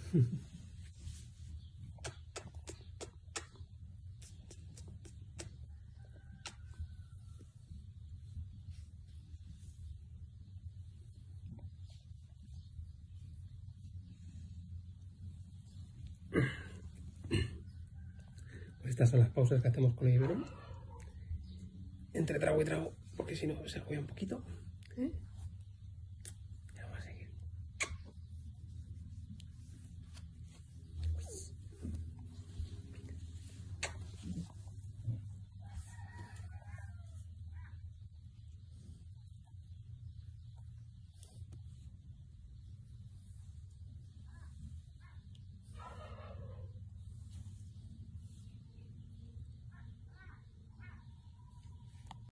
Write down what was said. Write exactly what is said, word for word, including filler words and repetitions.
Pues estas son las pausas que hacemos con el biberón. Entre trago y trago, porque si no se agobia un poquito. ¿Eh?